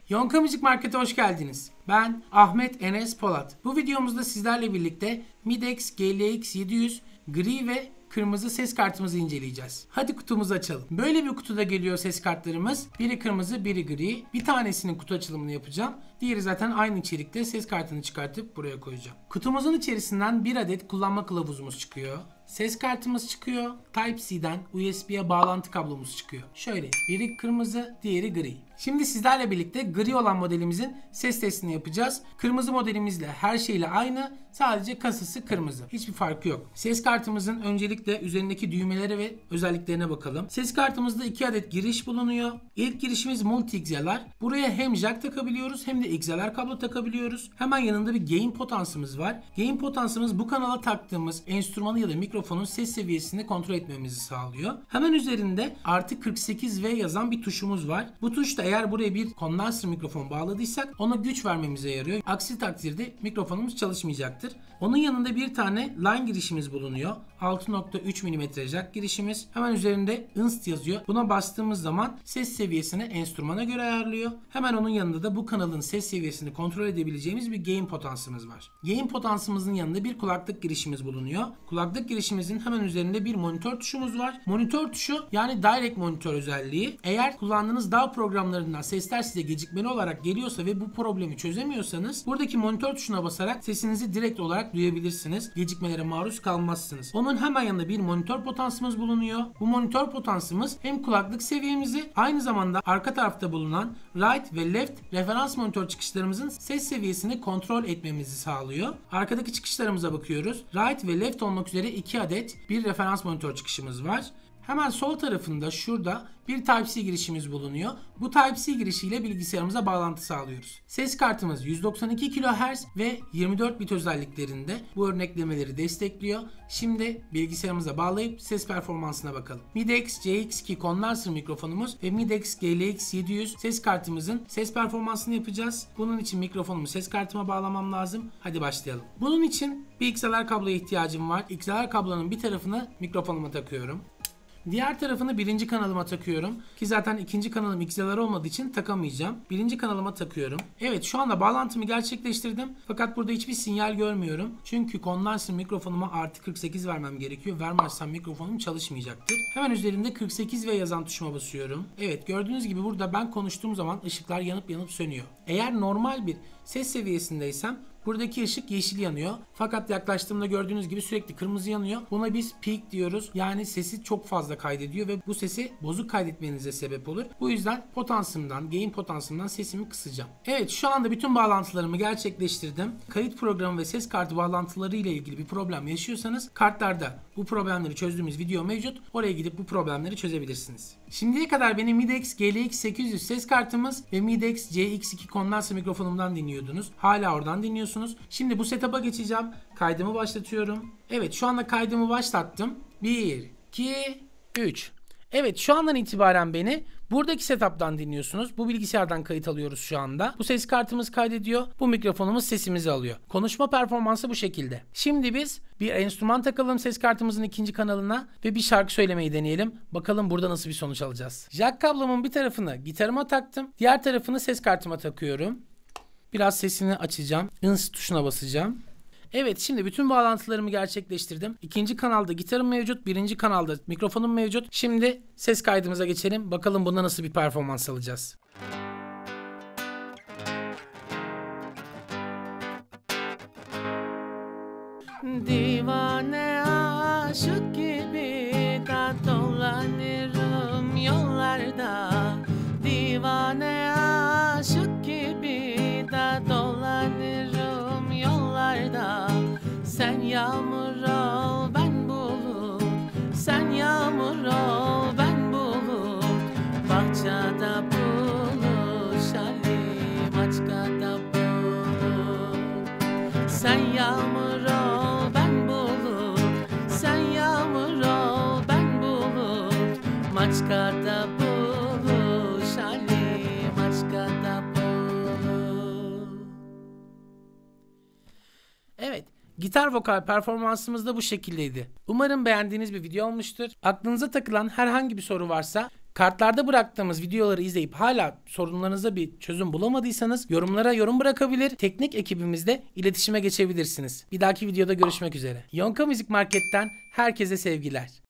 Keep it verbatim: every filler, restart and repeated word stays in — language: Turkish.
Yonka Müzik Market'e hoş geldiniz. Ben Ahmet Enes Polat. Bu videomuzda sizlerle birlikte Midex G L X yedi yüz gri ve kırmızı ses kartımızı inceleyeceğiz. Hadi kutumuzu açalım. Böyle bir kutuda geliyor ses kartlarımız. Biri kırmızı, biri gri. Bir tanesinin kutu açılımını yapacağım. Diğeri zaten aynı içerikte, ses kartını çıkartıp buraya koyacağım. Kutumuzun içerisinden bir adet kullanma kılavuzumuz çıkıyor. Ses kartımız çıkıyor. Type-C'den U S B'ye bağlantı kablomuz çıkıyor. Şöyle, biri kırmızı, diğeri gri. Şimdi sizlerle birlikte gri olan modelimizin ses testini yapacağız. Kırmızı modelimizle her şeyle aynı, sadece kasası kırmızı. Hiçbir farkı yok. Ses kartımızın öncelikle üzerindeki düğmelere ve özelliklerine bakalım. Ses kartımızda iki adet giriş bulunuyor. İlk girişimiz multi-X L R. Buraya hem jack takabiliyoruz hem de X L R kablo takabiliyoruz. Hemen yanında bir gain potansımız var. Gain potansımız bu kanala taktığımız enstrümanı ya da mikrofonun ses seviyesini kontrol etmemizi sağlıyor. Hemen üzerinde artı kırk sekiz V yazan bir tuşumuz var. Bu tuş da eğer buraya bir kondansör mikrofon bağladıysak ona güç vermemize yarıyor. Aksi takdirde mikrofonumuz çalışmayacaktır. Onun yanında bir tane line girişimiz bulunuyor. altı nokta üç milimetre jack girişimiz. Hemen üzerinde inst yazıyor. Buna bastığımız zaman ses seviyesini enstrümana göre ayarlıyor. Hemen onun yanında da bu kanalın ses seviyesini kontrol edebileceğimiz bir gain potansımız var. Gain potansımızın yanında bir kulaklık girişimiz bulunuyor. Kulaklık girişimizin hemen üzerinde bir monitör tuşumuz var. Monitör tuşu yani direct monitör özelliği. Eğer kullandığınız D A W programlarından sesler size gecikmeli olarak geliyorsa ve bu problemi çözemiyorsanız buradaki monitör tuşuna basarak sesinizi direkt olarak duyabilirsiniz. Gecikmelere maruz kalmazsınız. Onun hemen yanında bir monitör potansımız bulunuyor. Bu monitör potansımız hem kulaklık seviyemizi aynı zamanda arka tarafta bulunan right ve left referans monitör çıkışlarımızın ses seviyesini kontrol etmemizi sağlıyor. Arkadaki çıkışlarımıza bakıyoruz. Right ve left olmak üzere iki adet bir referans monitör çıkışımız var. Hemen sol tarafında şurada bir Type-C girişimiz bulunuyor. Bu Type-C girişiyle bilgisayarımıza bağlantı sağlıyoruz. Ses kartımız yüz doksan iki kilohertz ve yirmi dört bit özelliklerinde bu örneklemeleri destekliyor. Şimdi bilgisayarımıza bağlayıp ses performansına bakalım. Midex C X iki kondansör mikrofonumuz ve Midex G L X yedi yüz ses kartımızın ses performansını yapacağız. Bunun için mikrofonumu ses kartıma bağlamam lazım. Hadi başlayalım. Bunun için bir X L R kabloya ihtiyacım var. X L R kablonun bir tarafını mikrofonuma takıyorum. Diğer tarafını birinci kanalıma takıyorum. Ki zaten ikinci kanalım X L R olmadığı için takamayacağım. Birinci kanalıma takıyorum. Evet, şu anda bağlantımı gerçekleştirdim. Fakat burada hiçbir sinyal görmüyorum. Çünkü kondansör mikrofonuma artı kırk sekiz vermem gerekiyor. Vermezsem mikrofonum çalışmayacaktır. Hemen üzerinde kırk sekiz V yazan tuşuma basıyorum. Evet, gördüğünüz gibi burada ben konuştuğum zaman ışıklar yanıp yanıp sönüyor. Eğer normal bir ses seviyesindeysem buradaki ışık yeşil yanıyor. Fakat yaklaştığımda gördüğünüz gibi sürekli kırmızı yanıyor. Buna biz peak diyoruz. Yani sesi çok fazla kaydediyor ve bu sesi bozuk kaydetmenize sebep olur. Bu yüzden potansımdan, gain potansımdan sesimi kısacağım. Evet, şu anda bütün bağlantılarımı gerçekleştirdim. Kayıt programı ve ses kartı bağlantıları ile ilgili bir problem yaşıyorsanız kartlarda bu problemleri çözdüğümüz video mevcut. Oraya gidip bu problemleri çözebilirsiniz. Şimdiye kadar benim Midex G L X sekiz yüz ses kartımız ve Midex C X iki kondansör mikrofonumdan dinliyordunuz. Hala oradan dinliyorsunuz. Şimdi bu setup'a geçeceğim. Kaydımı başlatıyorum. Evet, şu anda kaydımı başlattım. bir, iki, üç. Evet, şu andan itibaren beni buradaki setup'tan dinliyorsunuz. Bu bilgisayardan kayıt alıyoruz şu anda. Bu ses kartımız kaydediyor. Bu mikrofonumuz sesimizi alıyor. Konuşma performansı bu şekilde. Şimdi biz bir enstrüman takalım ses kartımızın ikinci kanalına ve bir şarkı söylemeyi deneyelim. Bakalım burada nasıl bir sonuç alacağız. Jack kablomun bir tarafını gitarıma taktım. Diğer tarafını ses kartıma takıyorum. Biraz sesini açacağım. Inst tuşuna basacağım. Evet, şimdi bütün bağlantılarımı gerçekleştirdim. İkinci kanalda gitarım mevcut. Birinci kanalda mikrofonum mevcut. Şimdi ses kaydımıza geçelim. Bakalım bunda nasıl bir performans alacağız. Divane aşık gibi da dolanırım yollarda. Divane aşık gibi da dolanırım yollarda. Sen yağmur ol ben bulut, sen yağmur ol ben bulut. Bahçede buluşalım, açkada bulut. Sen yağmur ol ben bulut, sen yağmur ol ben bulut. Maçkada buluşalım, açkada bulut. Evet, gitar vokal performansımız da bu şekildeydi. Umarım beğendiğiniz bir video olmuştur. Aklınıza takılan herhangi bir soru varsa Kartlarda bıraktığımız videoları izleyip hala sorunlarınıza bir çözüm bulamadıysanız yorumlara yorum bırakabilir, teknik ekibimizle iletişime geçebilirsiniz. Bir dahaki videoda görüşmek üzere. Yonka Müzik Market'ten herkese sevgiler.